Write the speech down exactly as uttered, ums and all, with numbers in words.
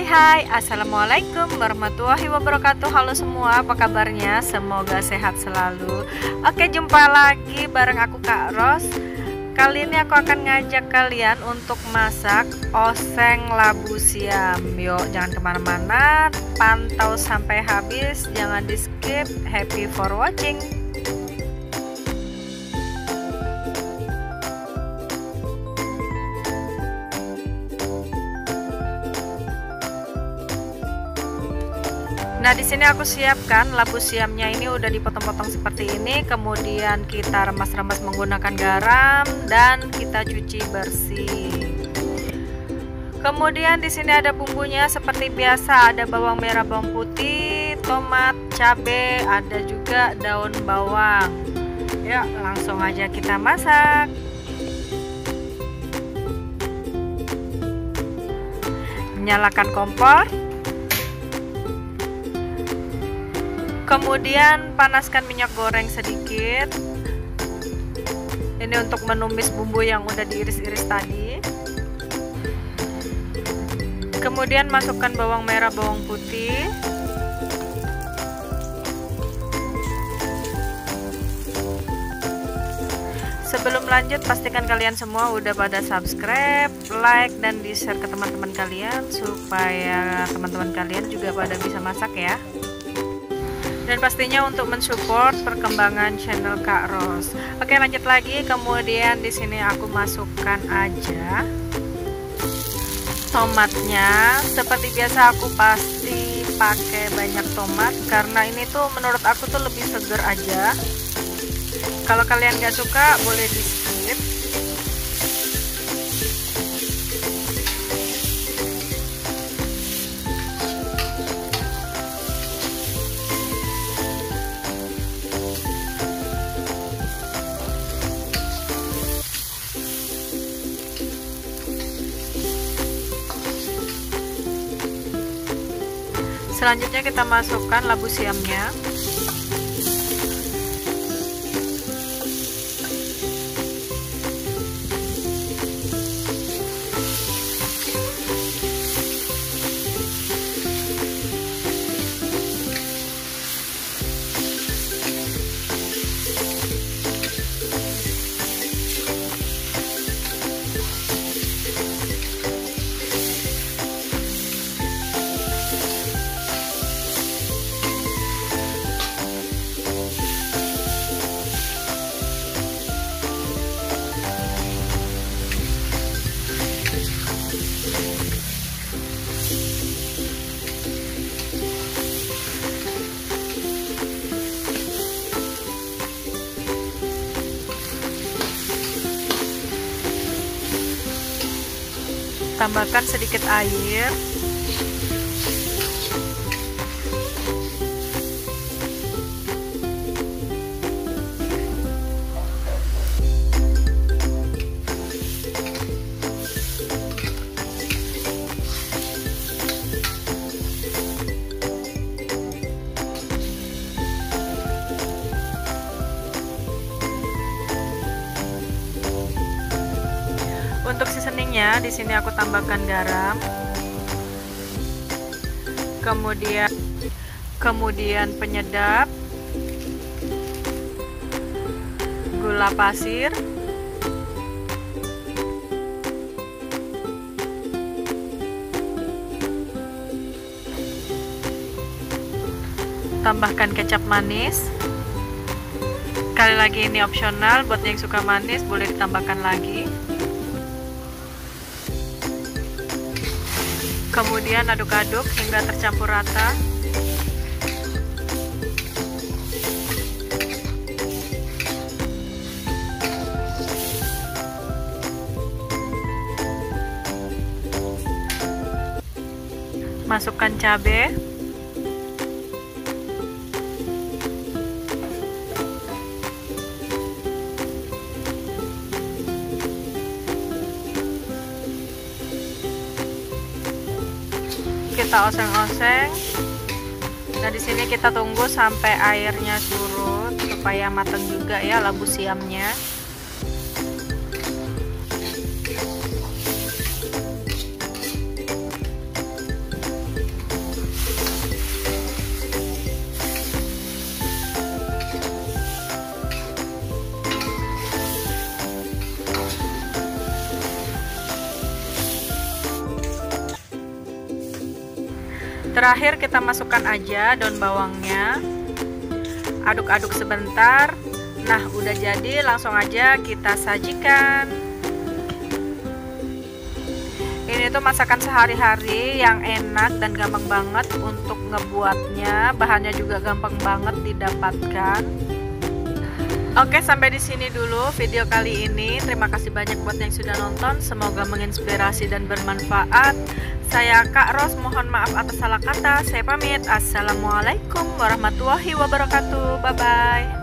hai, assalamualaikum warahmatullahi wabarakatuh. Halo semua, apa kabarnya? Semoga sehat selalu. Oke, jumpa lagi bareng aku Kak Ros. Kali ini aku akan ngajak kalian untuk masak oseng labu siam. Yuk, jangan kemana-mana, pantau sampai habis, jangan di skip. Happy for watching. Nah, di sini aku siapkan labu siamnya, ini udah dipotong-potong seperti ini, kemudian kita remas-remas menggunakan garam dan kita cuci bersih. Kemudian di sini ada bumbunya seperti biasa, ada bawang merah, bawang putih, tomat, cabai, ada juga daun bawang. Yuk, langsung aja kita masak. Nyalakan kompor. Kemudian panaskan minyak goreng sedikit. Ini untuk menumis bumbu yang udah diiris-iris tadi. Kemudian masukkan bawang merah, bawang putih. Sebelum lanjut, pastikan kalian semua udah pada subscribe, like, dan di-share ke teman-teman kalian supaya teman-teman kalian juga pada bisa masak ya. Dan pastinya untuk mensupport perkembangan channel Kak Ros. Oke, lanjut lagi. Kemudian di sini aku masukkan aja tomatnya. Seperti biasa aku pasti pakai banyak tomat karena ini tuh menurut aku tuh lebih seger aja. Kalau kalian gak suka boleh di skip. Selanjutnya kita masukkan labu siamnya. Tambahkan sedikit air. Untuk seasoningnya di sini aku tambahkan garam, kemudian kemudian penyedap, gula pasir, tambahkan kecap manis. Sekali lagi ini opsional, buat yang suka manis boleh ditambahkan lagi. Kemudian aduk-aduk hingga tercampur rata. Masukkan cabai. Kita oseng-oseng. Nah, di sini kita tunggu sampai airnya surut supaya matang juga ya labu siamnya. Terakhir kita masukkan aja daun bawangnya. Aduk-aduk sebentar. Nah, udah jadi, langsung aja kita sajikan. Ini tuh masakan sehari-hari yang enak dan gampang banget untuk ngebuatnya. Bahannya juga gampang banget didapatkan. Oke, sampai di sini dulu video kali ini. Terima kasih banyak buat yang sudah nonton. Semoga menginspirasi dan bermanfaat. Saya Kak Ros, mohon maaf atas salah kata. Saya pamit. Assalamualaikum warahmatullahi wabarakatuh. Bye bye.